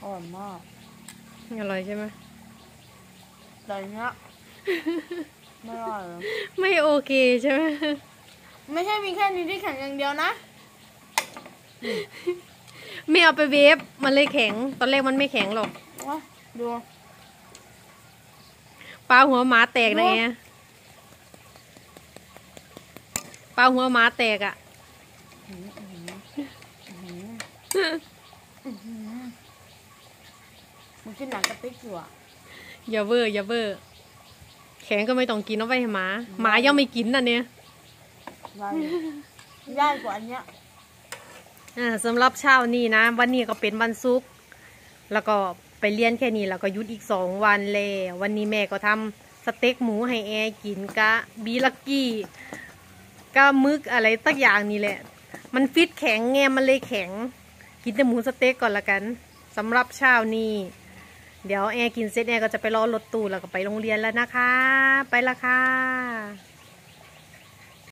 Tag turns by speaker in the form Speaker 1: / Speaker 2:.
Speaker 1: อร่อยมาก
Speaker 2: อร่อยใช่ไหม
Speaker 1: แต่เนี้ยไม่อร่อย
Speaker 2: ไม่โอเคใช่ไหม
Speaker 1: ไม่ใช่มีแค่นี้ที่แข็งอย่างเดียวนะ
Speaker 2: ไม่เอาไปเวฟมันเลยแข็งตอนแรกมันไม่แข็งหรอก
Speaker 1: ว้าดู
Speaker 2: ปลาหัวหมาแตกนะปลาหัวหมาแตกอ่ะ
Speaker 1: มันขึ้นหนังกระติกอยู่อ่ะ
Speaker 2: อย่าเวอร์อย่าเวอร์แข็งก็ไม่ต้องกินเอาไปให้หมาหมายังไม่กินน่ะเนี่ย
Speaker 1: ย่ายกว่าอันเนี้ย
Speaker 2: สำหรับเช้านี้นะวันนี้ก็เป็นวันศุกร์แล้วก็ไปเรียนแค่นี้แล้วก็หยุดอีก2 วันแล้ววันนี้แม่ก็ทำสเต็กหมูให้แอร์กินกะบีลักกี้กะมึกอะไรตักอย่างนี่แหละมันฟิตแข็งไงมันเลยแข็งกินแต่หมูสเต็กก่อนละกันสำหรับเช้านี้เดี๋ยวแอร์กินเสร็จแอร์ก็จะไปรอรถตู้แล้วก็ไปโรงเรียนแล้วนะคะไปละค่ะ